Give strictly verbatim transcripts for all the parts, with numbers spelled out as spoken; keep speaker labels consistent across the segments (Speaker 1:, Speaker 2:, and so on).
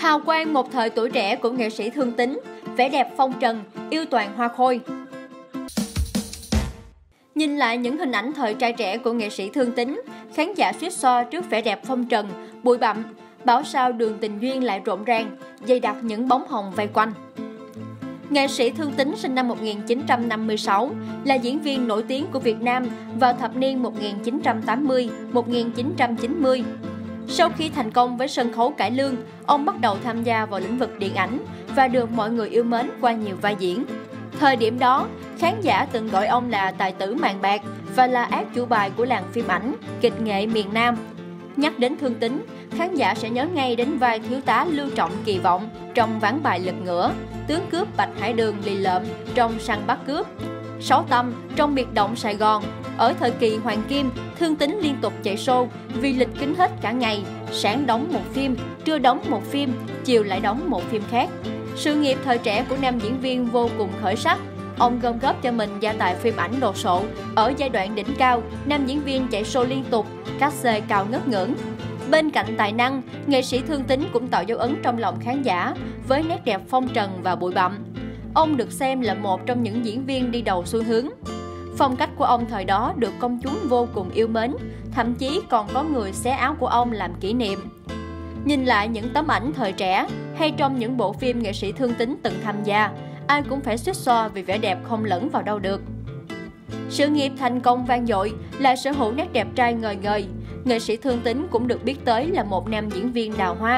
Speaker 1: Hào quang một thời tuổi trẻ của nghệ sĩ Thương Tín, vẻ đẹp phong trần, yêu toàn hoa khôi. Nhìn lại những hình ảnh thời trai trẻ của nghệ sĩ Thương Tín, khán giả suýt xoa trước vẻ đẹp phong trần, bụi bặm, bảo sao đường tình duyên lại rộn ràng, dày đặc những bóng hồng vây quanh. Nghệ sĩ Thương Tín sinh năm một nghìn chín trăm năm mươi sáu, là diễn viên nổi tiếng của Việt Nam vào thập niên một nghìn chín trăm tám mươi đến một nghìn chín trăm chín mươi. Sau khi thành công với sân khấu cải lương, ông bắt đầu tham gia vào lĩnh vực điện ảnh và được mọi người yêu mến qua nhiều vai diễn. Thời điểm đó, khán giả từng gọi ông là tài tử màn bạc và là ác chủ bài của làng phim ảnh, kịch nghệ miền Nam. Nhắc đến Thương Tín, khán giả sẽ nhớ ngay đến vai thiếu tá Lưu Trọng Kỳ Vọng trong Ván bài lật ngửa, tướng cướp Bạch Hải Đường lì lợm trong Săn bắt cướp, Sáu Tâm trong Biệt động Sài Gòn. Ở thời kỳ hoàng kim, Thương Tín liên tục chạy show vì lịch kín hết cả ngày, sáng đóng một phim, trưa đóng một phim, chiều lại đóng một phim khác. Sự nghiệp thời trẻ của nam diễn viên vô cùng khởi sắc. Ông gom góp cho mình gia tài phim ảnh đồ sộ. Ở giai đoạn đỉnh cao, nam diễn viên chạy show liên tục, cát xê cao ngất ngưỡng. Bên cạnh tài năng, nghệ sĩ Thương Tín cũng tạo dấu ấn trong lòng khán giả với nét đẹp phong trần và bụi bặm. Ông được xem là một trong những diễn viên đi đầu xu hướng. Phong cách của ông thời đó được công chúng vô cùng yêu mến, thậm chí còn có người xé áo của ông làm kỷ niệm. Nhìn lại những tấm ảnh thời trẻ hay trong những bộ phim nghệ sĩ Thương Tín từng tham gia, ai cũng phải suýt xoa vì vẻ đẹp không lẫn vào đâu được. Sự nghiệp thành công vang dội, là sở hữu nét đẹp trai ngời ngời, nghệ sĩ Thương Tín cũng được biết tới là một nam diễn viên đào hoa.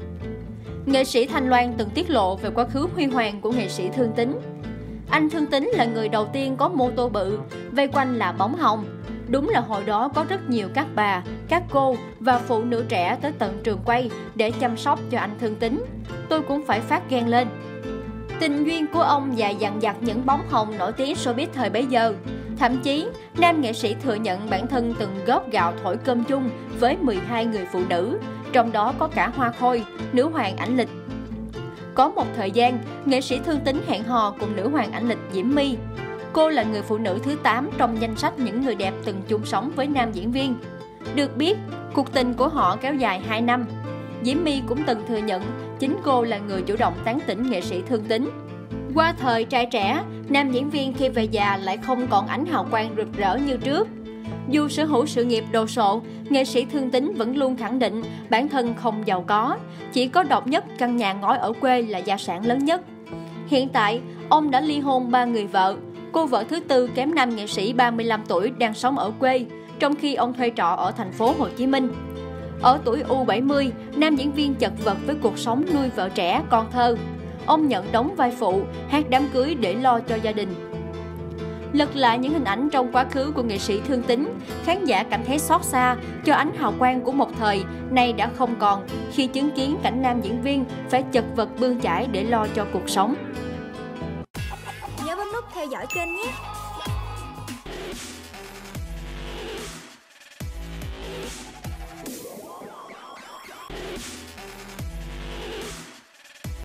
Speaker 1: Nghệ sĩ Thanh Loan từng tiết lộ về quá khứ huy hoàng của nghệ sĩ Thương Tín. Anh Thương Tín là người đầu tiên có mô tô bự, vây quanh là bóng hồng. Đúng là hồi đó có rất nhiều các bà, các cô và phụ nữ trẻ tới tận trường quay để chăm sóc cho anh Thương Tín. Tôi cũng phải phát ghen lên. Tình duyên của ông dài dằng dặc những bóng hồng nổi tiếng showbiz thời bấy giờ. Thậm chí, nam nghệ sĩ thừa nhận bản thân từng góp gạo thổi cơm chung với mười hai người phụ nữ, trong đó có cả Hoa Khôi, nữ hoàng ảnh lịch. Có một thời gian, nghệ sĩ Thương Tín hẹn hò cùng nữ hoàng ảnh lịch Diễm My. Cô là người phụ nữ thứ tám trong danh sách những người đẹp từng chung sống với nam diễn viên. Được biết, cuộc tình của họ kéo dài hai năm. Diễm My cũng từng thừa nhận chính cô là người chủ động tán tỉnh nghệ sĩ Thương Tín. Qua thời trai trẻ, nam diễn viên khi về già lại không còn ánh hào quang rực rỡ như trước. Dù sở hữu sự nghiệp đồ sộ, nghệ sĩ Thương Tín vẫn luôn khẳng định bản thân không giàu có, chỉ có độc nhất căn nhà ngói ở quê là gia sản lớn nhất. Hiện tại, ông đã ly hôn ba người vợ. Cô vợ thứ tư kém nam nghệ sĩ ba mươi lăm tuổi đang sống ở quê, trong khi ông thuê trọ ở thành phố Hồ Chí Minh. Ở tuổi u bảy mươi, nam diễn viên chật vật với cuộc sống nuôi vợ trẻ, con thơ. Ông nhận đóng vai phụ, hát đám cưới để lo cho gia đình. Lật lại những hình ảnh trong quá khứ của nghệ sĩ Thương Tín, khán giả cảm thấy xót xa cho ánh hào quang của một thời nay đã không còn khi chứng kiến cảnh nam diễn viên phải chật vật bươn chải để lo cho cuộc sống.
Speaker 2: Nhớ bấm nút theo dõi kênh nhé!